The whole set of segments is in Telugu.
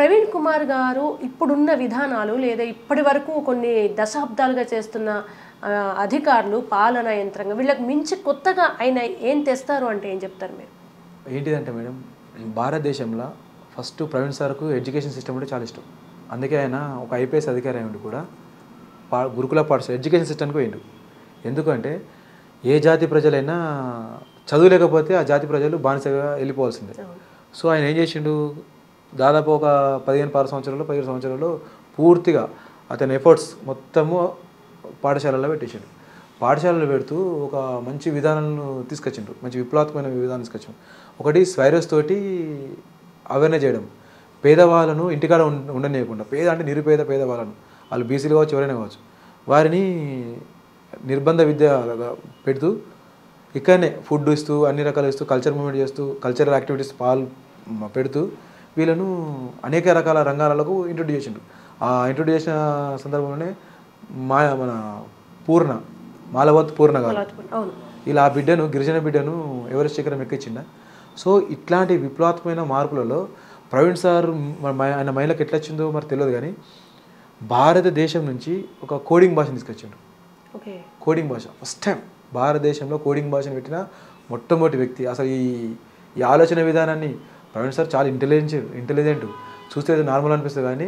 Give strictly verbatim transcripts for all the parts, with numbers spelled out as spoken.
ప్రవీణ్ కుమార్ గారు ఇప్పుడున్న విధానాలు లేదా ఇప్పటి వరకు కొన్ని దశాబ్దాలుగా చేస్తున్న అధికారులు పాలన యంత్రంగా వీళ్ళకి మించి కొత్తగా ఆయన ఏం తెస్తారు అంటే ఏం చెప్తారు మీరు? ఏంటిదంటే మేడం, భారతదేశంలో ఫస్ట్ ప్రవీణ్ సార్కు ఎడ్యుకేషన్ సిస్టమ్ అంటే చాలా ఇష్టం. అందుకే ఆయన ఒక ఐపీఎస్ అధికారి అయ్యిండు కూడా పా గురుకుల పాఠశాల ఎడ్యుకేషన్ సిస్టమ్కి పోయిండు. ఎందుకంటే ఏ జాతి ప్రజలైనా చదువు లేకపోతే ఆ జాతి ప్రజలు బానిసగా వెళ్ళిపోవాల్సిందే. సో ఆయన ఏం చేసిండు, దాదాపు ఒక పదిహేను పది సంవత్సరాలు పదిహేను సంవత్సరాలు పూర్తిగా అతని ఎఫర్ట్స్ మొత్తము పాఠశాలలో పెట్టేసాడు. పాఠశాలలో పెడుతూ ఒక మంచి విధానాలను తీసుకొచ్చిండు, మంచి విప్లవాత్మకమైన విధానం తీసుకొచ్చాడు. ఒకటి స్వైరస్ తోటి అవేర్నెస్ చేయడం, పేదవాళ్ళను ఇంటికాడ ఉండనియకుండా, పేద అంటే నిరుపేద పేదవాళ్ళను, వాళ్ళు బీసీలు కావచ్చు ఎవరైనా కావచ్చు, వారిని నిర్బంధ విద్య పెడుతూ ఇక్కడనే ఫుడ్ ఇస్తూ అన్ని రకాలు ఇస్తూ కల్చర్ మూవ్మెంట్ చేస్తూ కల్చరల్ యాక్టివిటీస్ పాల్ పెడుతూ వీళ్ళను అనేక రకాల రంగాలకు ఇంట్రొడ్యూస్ చేసిండు. ఆ ఇంట్రొడ్యూస్ చేసిన సందర్భంలోనే మా మన పూర్ణ మాలవత్ పూర్ణ గారు ఇలా ఆ బిడ్డను గిరిజన బిడ్డను ఎవరెస్ట్ శిఖరం ఎక్కించిండ. సో ఇట్లాంటి విప్లవాత్మకమైన మార్పులలో ప్రవీణ్ సార్ ఆయన మైండ్లోకి ఎట్లా వచ్చిందో మరి తెలియదు, కానీ భారతదేశం నుంచి ఒక కోడింగ్ భాషను తీసుకొచ్చిండు. కోడింగ్ భాష ఫస్ట్ టైం భారతదేశంలో కోడింగ్ భాషను పెట్టిన మొట్టమొదటి వ్యక్తి. అసలు ఈ ఈ ఆలోచన విధానాన్ని ప్రవీణ్ సార్ చాలా ఇంటెలిజెంట్ ఇంటెలిజెంట్ చూస్తే నార్మల్ అనిపిస్తుంది, కానీ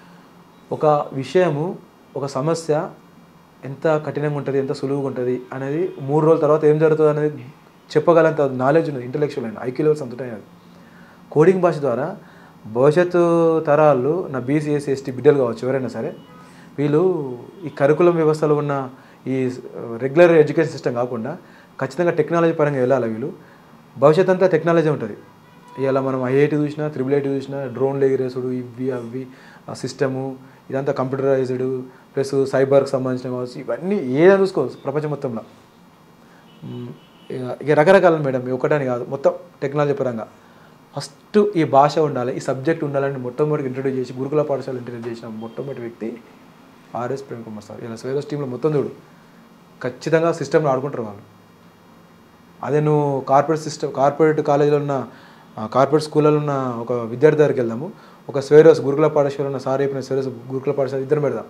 ఒక విషయము ఒక సమస్య ఎంత కఠినంగా ఉంటుంది ఎంత సులువుగా ఉంటుంది అనేది మూడు రోజుల తర్వాత ఏం జరుగుతుంది అనేది చెప్పగలంత నాలెడ్జ్ ఉన్నది, ఇంటలెక్చువల్ అయిన ఐక్యూ లెవెల్స్ అంత ఉంటాయి. అది కోడింగ్ భాష ద్వారా భవిష్యత్తు తరాలు నా బీసీ ఎస్సీ ఎస్టీ బిడ్డలు కావచ్చు ఎవరైనా సరే, వీళ్ళు ఈ కరికులం వ్యవస్థలో ఉన్న ఈ రెగ్యులర్ ఎడ్యుకేషన్ సిస్టమ్ కాకుండా ఖచ్చితంగా టెక్నాలజీ పరంగా వెళ్ళాలి. వీళ్ళు భవిష్యత్ అంతా టెక్నాలజీ ఉంటుంది. ఇలా మనం ఐఐటి చూసినా త్రిబుల్ ఐటీ చూసినా డ్రోన్లు ఎగిరేసుడు ఇవి అవి ఆ సిస్టము ఇదంతా కంప్యూటరైజ్డ్ ప్లస్ సైబర్కి సంబంధించిన కావచ్చు, ఇవన్నీ ఏదైనా చూసుకోవచ్చు ప్రపంచం మొత్తంలో. ఇక రకరకాల మేడం ఒకటని కాదు, మొత్తం టెక్నాలజీ పరంగా ఫస్ట్ ఈ భాష ఉండాలి, ఈ సబ్జెక్ట్ ఉండాలని మొట్టమొదటి ఇంట్రడ్యూస్ చేసి గురుకుల పాఠశాల ఇంట్రడ్యూస్ చేసిన మొట్టమొదటి వ్యక్తి ఆర్ఎస్ ప్రవీణ్ కుమార్ సార్. ఇలా స్వైరస్ టీంలో మొత్తం చూడు ఖచ్చితంగా సిస్టమ్లో ఆడుకుంటారు వాళ్ళు. అదే నువ్వు కార్పొరేట్ సిస్టమ్ కార్పొరేట్ కాలేజీలో ఉన్న కార్పొరేట్ స్కూళ్ళలో ఉన్న ఒక విద్యార్థి దగ్గరికి వెళ్దాము, ఒక స్వైరస్ గురుకుల పాఠశాల ఉన్న సార్ అయిపోయిన స్వైరస్ గురుకుల పాఠశాల ఇద్దరు పెడదాం,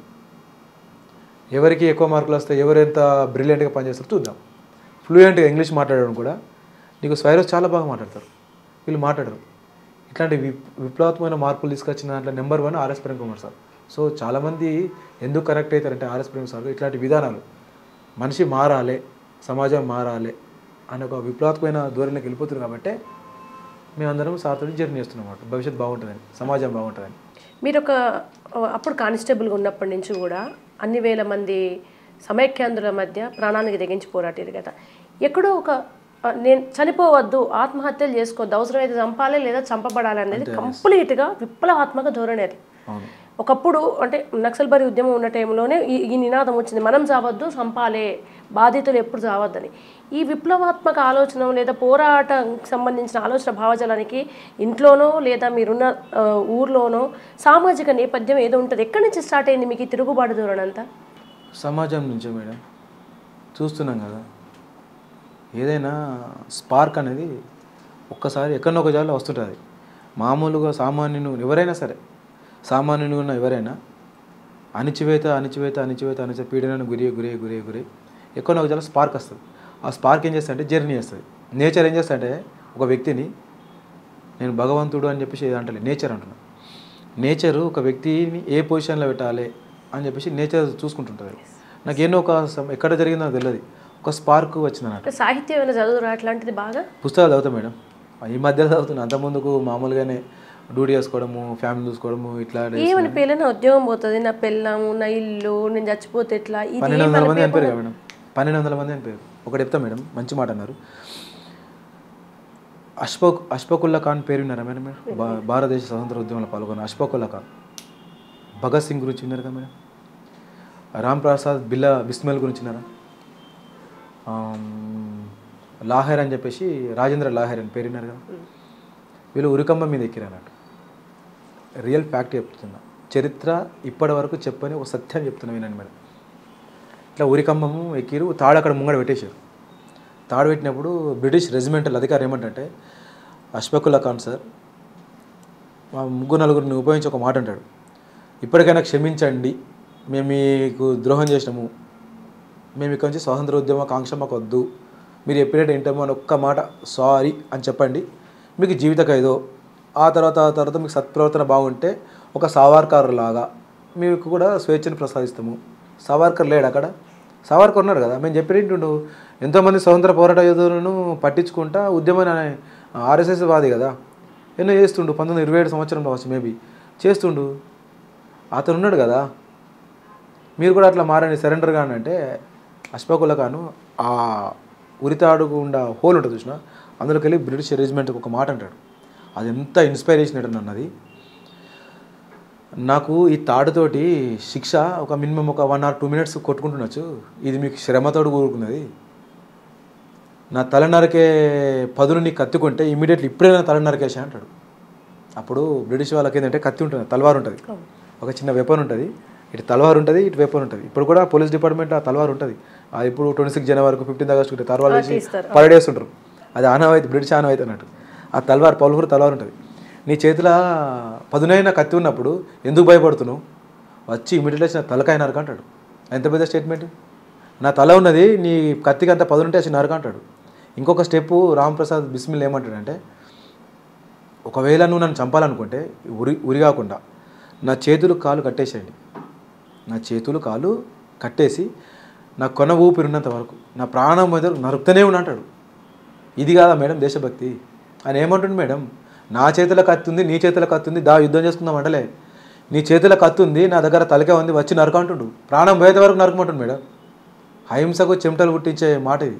ఎవరికి ఎక్కువ మార్కులు వస్తాయి ఎవరు ఎంత బ్రిలియంట్గా పనిచేస్తారో చూద్దాం. ఫ్లూయెంట్గా ఇంగ్లీష్ మాట్లాడడం కూడా నీకు స్వైరస్ చాలా బాగా మాట్లాడతారు, వీళ్ళు మాట్లాడరు. ఇట్లాంటి వి విప్లవాత్మకమైన మార్పులు తీసుకొచ్చిన దాంట్లో number one RS Praveen Kumar sir. So చాలామంది ఎందుకు కరెక్ట్ అవుతారంటే ఆర్ఎస్ ప్రవీణ్ సార్ ఇట్లాంటి విధానాలు మనిషి మారాలి సమాజం మారాలి అనే ఒక విప్లవాత్మకమైన ధోరణిలోకి వెళ్ళిపోతుంది కాబట్టి మేమందరం సార్తో జర్నీ చేస్తున్నాం అన్నమాట. భవిష్యత్తు బాగుంటుందని, సమాజం బాగుంటుందని. మీరు ఒక అప్పుడు కానిస్టేబుల్గా ఉన్నప్పటి నుంచి కూడా అన్ని వేల మంది సమైక్యాంధ్రుల మధ్య ప్రాణానికి తెగించి పోరాటారు కదా, ఎక్కడో ఒక నేను చనిపోవద్దు ఆత్మహత్యలు చేసుకోవద్దు అవసరమైతే చంపాలి లేదా చంపబడాలి అనేది కంప్లీట్గా విప్లవాత్మక ధోరణి. అది ఒకప్పుడు అంటే నక్సల్బరీ ఉద్యమం ఉన్న టైంలోనే ఈ ఈ నినాదం వచ్చింది, మనం చావద్దు చంపాలే బాధితులు ఎప్పుడు చావద్దని. ఈ విప్లవాత్మక ఆలోచన లేదా పోరాటానికి సంబంధించిన ఆలోచన భావజాలానికి ఇంట్లోనో లేదా మీరున్న ఊర్లోనో సామాజిక నేపథ్యం ఏదో ఉంటుంది. ఎక్కడి నుంచి స్టార్ట్ అయింది మీకు ఈ తిరుగుబాటు ధోరణి అంతా? సమాజం నుంచే మేడం, చూస్తున్నాం కదా, ఏదైనా స్పార్క్ అనేది ఒక్కసారి ఎక్కడో ఒక జాలో వస్తుంటుంది. మామూలుగా సామాన్యులు ఎవరైనా సరే సామాన్యులు ఉన్న ఎవరైనా అణిచివేత అణిచివేత అణిచివేత అణిచివేత పీడనను గురి గురి గురి గురి ఎక్కడో ఒక జాలో స్పార్క్ వస్తుంది. ఆ స్పార్క్ ఏం చేస్తుందంటే జర్నీ చేస్తుంది. నేచర్ ఏం చేస్తుందంటే ఒక వ్యక్తిని నేను భగవంతుడు అని చెప్పేసి అంటే నేచర్ అంటున్నాను, నేచరు ఒక వ్యక్తిని ఏ పొజిషన్లో పెట్టాలి అని చెప్పేసి నేచర్ చూసుకుంటుంటుంది. నాకు ఎన్నో ఒక ఎక్కడ జరిగిందో తెలియదు, ఒక స్పార్క్ వచ్చింది అన్నట్టు. సాహిత్యం ఏమైనా చదువురా అట్లాంటిది? బాగా పుస్తకాలు చదువుతాం మేడం, ఈ మధ్యలో చదువుతున్నాను. అంతకుముందుకు మామూలుగానే డ్యూటీ చేసుకోవడము ఫ్యామిలీ చూసుకోవడము ఇట్లా. ఏమని పిల్లలు ఉద్యోగం పోతుంది, నా పిల్లము నా ఇల్లు నేను చచ్చిపోతే ఇట్లా. పన్నెండు వందల మంది అనిపారు కదా మేడం, పన్నెండు వందల మంది అనిపారు. ఒకటి చెప్తా మేడం, మంచి మాట అన్నారు. అష్ఫాక్ అష్ఫాకుల్లా ఖాన్ పేరు విన్నారా మేడం? మీరు భారతదేశ స్వతంత్ర ఉద్యమంలో పాల్గొన్న అష్ఫాకుల్లా ఖాన్. భగత్ సింగ్ గురించి విన్నారు కదా మేడం? రామ్ ప్రసాద్ బిల్లా బిస్మిల్ గురించి విన్నారా? లాహేర్ అని చెప్పేసి రాజేంద్ర లాహేర్ అని పేరు విన్నారు కదా. వీళ్ళు ఉరికంబం మీద ఎక్కిరు అన్నట్టు. రియల్ ఫ్యాక్ట్ చెప్తున్నా, చరిత్ర ఇప్పటి వరకు చెప్పని ఒక సత్యం చెప్తున్నా వినండి మేడం. ఇట్లా ఉరికంబము ఎక్కిరు, తాడు అక్కడ ముంగడ పెట్టేశారు. తాడు పెట్టినప్పుడు బ్రిటిష్ రెజిమెంటల్ అధికారి ఏమంటే అష్ఫాకుల్లా ఖాన్ సార్ మా ముగ్గురు నలుగురిని ఉపయోగించి ఒక మాట అంటాడు, ఇప్పటికైనా క్షమించండి, మేము మీకు ద్రోహం చేసినాము, మేము ఇక్కడ నుంచి స్వాతంత్ర ఉద్యమ కాంక్ష మాకు వద్దు, మీరు ఎప్పుడైతే ఏంటమో అని ఒక్క మాట సారీ అని చెప్పండి, మీకు జీవిత ఖైదో, ఆ తర్వాత ఆ తర్వాత మీకు సత్ప్రవర్తన బాగుంటే ఒక సావర్కర్ లాగా మీకు కూడా స్వేచ్ఛను ప్రసాదిస్తాము. సావర్కర్ లేడు అక్కడ, సావర్కర్ ఉన్నాడు కదా. మేము చెప్పేటండు ఎంతోమంది స్వతంత్ర పోరాట యోధులను పట్టించుకుంటా ఉద్యమాన్ని ఆర్ఎస్ఎస్ వాది కదా, ఎన్నో చేస్తుండు, పంతొమ్మిది ఇరవై ఏడు సంవత్సరంలో వచ్చి మేబీ చేస్తుండు, అతను ఉన్నాడు కదా. మీరు కూడా అట్లా మారండి, సరెండర్ కానీ అంటే అష్ఫాకుల్లా ఖాను ఆ ఉరితాడుకు ఉండ హోల్ ఉంటుంది చూసిన, అందులోకి వెళ్ళి బ్రిటిష్ రెజిమెంట్కి ఒక మాట అంటాడు. అది ఎంత ఇన్స్పైరేషన్ అంటే అన్నది. నాకు ఈ తాడుతోటి శిక్ష ఒక మినిమం ఒక వన్ ఆర్ టూ మినిట్స్ కొట్టుకుంటుండొచ్చు, ఇది మీకు శ్రమతోడు కూరుకున్నది. నా తల నరికే పదును నీ కత్తుకుంటే ఇమీడియట్లీ ఇప్పుడే నా తల నరికేసా అంటాడు. అప్పుడు బ్రిటిష్ వాళ్ళకి ఏంటంటే కత్తి ఉంటుంది, తలవారు ఉంటుంది, ఒక చిన్న వెపన్ ఉంటుంది, ఇటు తలవారు ఉంటుంది, ఇటు వెపన్ ఉంటుంది. ఇప్పుడు కూడా పోలీస్ డిపార్ట్మెంట్ ఆ తలవారు ఉంటుంది. అది ఇప్పుడు ట్వంటీ సిక్స్ జనవరికి ఫిఫ్టీన్త్ ఆగస్ట్ తలవారు వేసి పరేడ్ వేస్తుంటారు. అది ఆనవాయితీ, బ్రిటిష్ ఆనవాయితీ అన్నట్టు. ఆ తలవారు పలువురు తలవారు ఉంటుంది. నీ చేతిలో పదునైన కత్తి ఉన్నప్పుడు ఎందుకు భయపడుతున్నావు, వచ్చి ఇమీడియట్గా వచ్చి నా తలకాయ నరక అంటాడు. ఎంత పెద్ద స్టేట్మెంట్. నా తల ఉన్నది నీ కత్తికి అంత పదునుంటే వచ్చి నరక అంటాడు. ఇంకొక స్టెప్పు రాంప్రసాద్ బిస్మిల్ ఏమంటాడంటే, ఒకవేళ నువ్వు నన్ను చంపాలనుకుంటే ఉరి ఉరి కాకుండా నా చేతులు కాలు కట్టేసేయండి, నా చేతులు కాలు కట్టేసి నా కొన ఊపిరి ఉన్నంత వరకు నా ప్రాణం మీద నరుకుతూనే ఉన్నా అంటాడు. ఇది కాదా మేడం దేశభక్తి? ఆయన ఏమంటుంది మేడం, నా చేతిలో కత్తి ఉంది, నీ చేతిలో కత్తి ఉంది, దా యుద్ధం చేసుకుందాం అంటలే. నీ చేతిలో కత్తి ఉంది, నా దగ్గర తలకే ఉంది, వచ్చి నరక అంటుండు. ప్రాణం పోయేంత వరకు నరకమంటుంది మేడం. అహింసకు చెమటలు పుట్టించే మాట ఇది.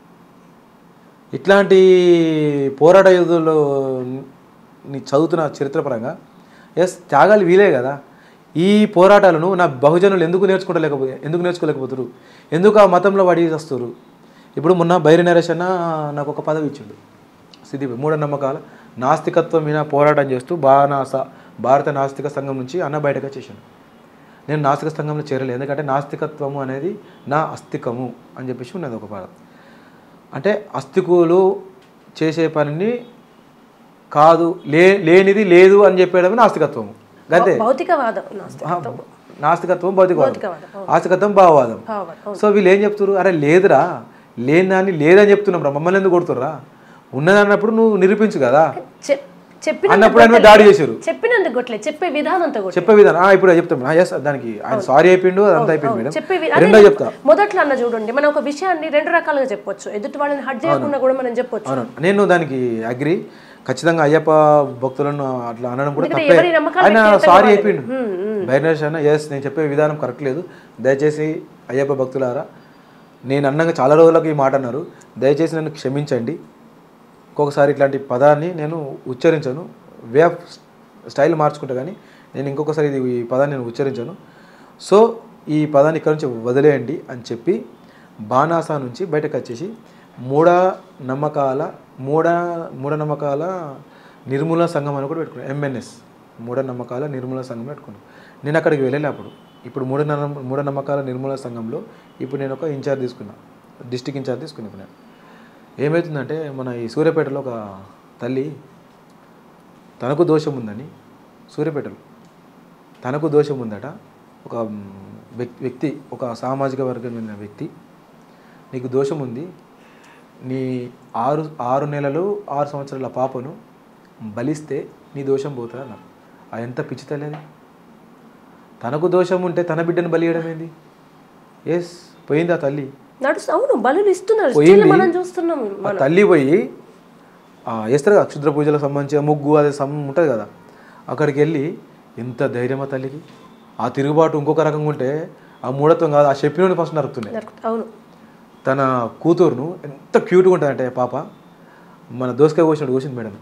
ఇట్లాంటి పోరాట యోధులు నీ చదువుతున్న చరిత్రపరంగా ఎస్ త్యాగాలు వీలే కదా. ఈ పోరాటాలను నా బహుజనులు ఎందుకు నేర్చుకోలేకపో ఎందుకు నేర్చుకోలేకపోతారు, ఎందుకు ఆ మతంలో పడి వస్తారు? ఇప్పుడు మొన్న బైరి నరేష్ అన్న నాకు ఒక పదవి ఇచ్చిండు, సిద్ధి మూఢనమ్మకాల నాస్తికత్వం మీద పోరాటం చేస్తూ బానాస భారత నాస్తిక సంఘం నుంచి అన్న బయటకు వచ్చేసాను. నేను నాస్తిక సంఘంలో చేరలేదు, ఎందుకంటే నాస్తికత్వము అనేది నా అస్తికము అని చెప్పేసి ఉన్నది ఒక పదం. అంటే అస్తికులు చేసే పనిని కాదు, లే లేనిది లేదు అని చెప్పేయడమే నాస్తికత్వము. అంతే. భౌతికవాదం నాస్తికత్వం, భౌతికవాదం, ఆస్తికత్వం భావవాదం. సో వీళ్ళు ఏం చెప్తారు, అరే లేదురా, లేని దాన్ని లేదని చెప్తున్నాం రా, మమ్మల్ని ఎందుకు కొడుతుర్రా, ఉన్నది అన్నప్పుడు నువ్వు నిరూపించు కదా అన్నప్పుడు ఆయన దాడి చేశారు. చెప్పినందుకు కొట్టలేదు, చెప్పే విధానంతో చెప్పే విధానం ఇప్పుడు చెప్తాం. ఎస్ దానికి ఆయన సారీ అయిపోయిండు, అదంతా అయిపోయింది మేడం. చెప్పే రెండో చెప్తా. మొదట్లో అన్న చూడండి, మనం ఒక విషయాన్ని రెండు రకాలుగా చెప్పొచ్చు, ఎదుటి వాళ్ళని హర్ట్ చేయకుండా కూడా మనం చెప్పొచ్చు. అవును, నేను దానికి అగ్రి. ఖచ్చితంగా అయ్యప్ప భక్తులను అట్లా అనడం కూడా తప్పే. ఆయన సారీ అయిపోయిండు బైనరేష్ అన్న, ఎస్ నేను చెప్పే విధానం కరెక్ట్ లేదు, దయచేసి అయ్యప్ప భక్తులారా, నేను అన్నగా చాలా రోజులకు ఈ మాట అన్నారు, దయచేసి నన్ను క్షమించండి, ఇంకొకసారి ఇట్లాంటి పదాన్ని నేను ఉచ్చరించను, వే ఆఫ్ స్టైల్ మార్చుకుంటా కానీ నేను ఇంకొకసారి ఇది ఈ పదాన్ని నేను ఉచ్చరించను, సో ఈ పదాన్ని ఇక్కడ నుంచి వదిలేయండి అని చెప్పి బానాసా నుంచి బయటకు వచ్చేసి మూఢ నమ్మకాల మూఢ మూఢనమ్మకాల నిర్మూలన సంఘం అని కూడా పెట్టుకున్నాను, ఎంఎన్ఎస్ మూఢనమ్మకాల నిర్మూలన సంఘం పెట్టుకున్నాను. నేను అక్కడికి వెళ్ళలే అప్పుడు. ఇప్పుడు మూఢ మూఢనమ్మకాల నిర్మూలన సంఘంలో ఇప్పుడు నేను ఒక ఇన్ఛార్జ్ తీసుకున్నా, డిస్టిక్ ఇన్ఛార్జ్ తీసుకున్నాను. నేను ఏమవుతుందంటే, మన ఈ సూర్యాపేటలో ఒక తల్లి తనకు దోషం ఉందని, సూర్యాపేటలో తనకు దోషం ఉందట, ఒక వ్యక్తి ఒక సామాజిక వర్గమైన వ్యక్తి, నీకు దోషం ఉంది, నీ ఆరు ఆరు నెలలు ఆరు సంవత్సరాల పాపను బలిస్తే నీ దోషం పోతుంది అన్నారు. అది ఎంత పిచ్చి తల్లి. తనకు దోషం ఉంటే తన బిడ్డను బలియడం ఏంది? ఎస్ పోయింది ఆ తల్లి. అవును, బలులు ఇస్తున్నారు, మనం చూస్తున్నాం. ఆ తల్లి పోయి వేస్తారు కదా క్షుద్ర పూజలకు సంబంధించిన ముగ్గు అదే సం ఉంటుంది కదా, అక్కడికి వెళ్ళి ఎంత ధైర్యం ఆ తల్లికి. ఆ తిరుగుబాటు ఇంకొక రకంగా ఉంటే ఆ మూఢత్వం కాదు, ఆ చెప్పినోని ఫస్ట్ నరుకుతున్నాయి. అవును, తన కూతురును ఎంత క్యూట్గా ఉంటుందంటే పాప, మన దోసకాయ కోసినట్టు కోసింది మేడం.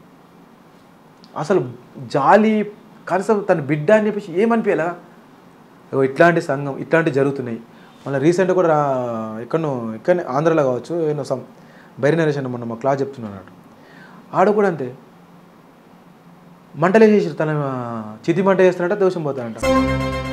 అసలు జాలి కనీసం తన బిడ్డ అని చెప్పేసి ఏమనిపించాలా. ఇట్లాంటి సంఘం ఇట్లాంటివి జరుగుతున్నాయి. మళ్ళీ రీసెంట్గా కూడా ఎక్కడనో ఎక్కడనే ఆంధ్రలో కావచ్చు, ఏమో సమ్ బైరి నరేష్ అన్న మొన్న మా క్లాస్ చెప్తున్నాడు, ఆడ కూడా అంతే మంటలే చేసారు, తన చితి మంట చేస్తారంట, దోషం పోతారంట.